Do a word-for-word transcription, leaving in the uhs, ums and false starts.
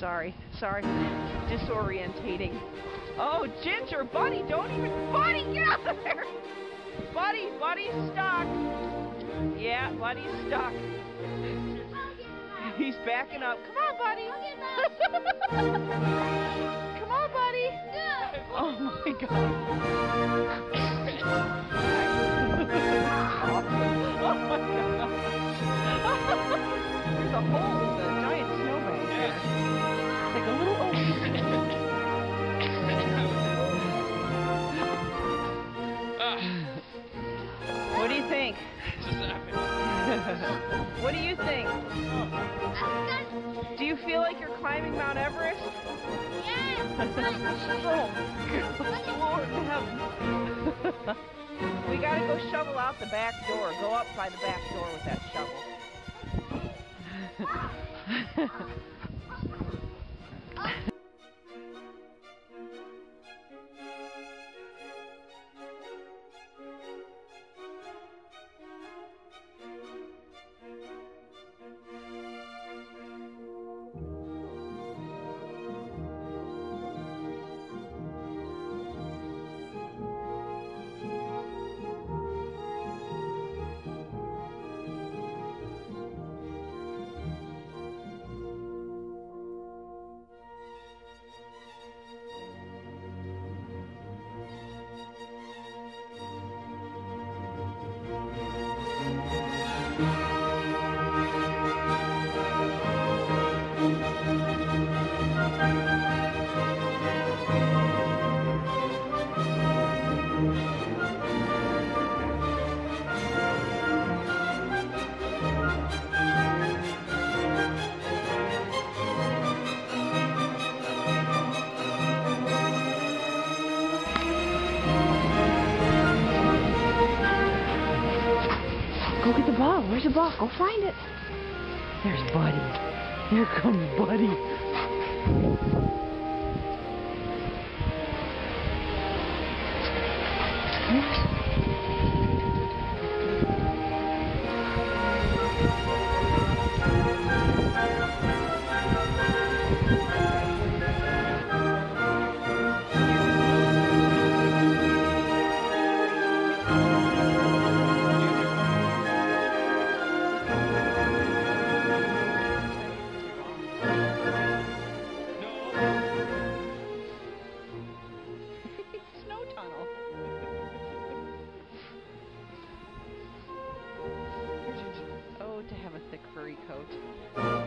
Sorry, sorry, disorientating. Oh, Ginger, Buddy, don't even, Buddy, get out of there! Buddy, Buddy's stuck. Yeah, Buddy's stuck. He's backing up. Come on, Buddy. Come on, Buddy. Oh my God. Oh my God. There's a hole in the giant snowbank there. It's like a little oasis. What do you think? What do you think? Do you feel like you're climbing Mount Everest? Oh, Lord in heaven. We gotta go shovel out the back door. Go up by the back door with that shovel. Go get the ball. Where's the ball? Go find it. There's Buddy. Here comes Buddy. Snow tunnel. Oh, to have a thick furry coat.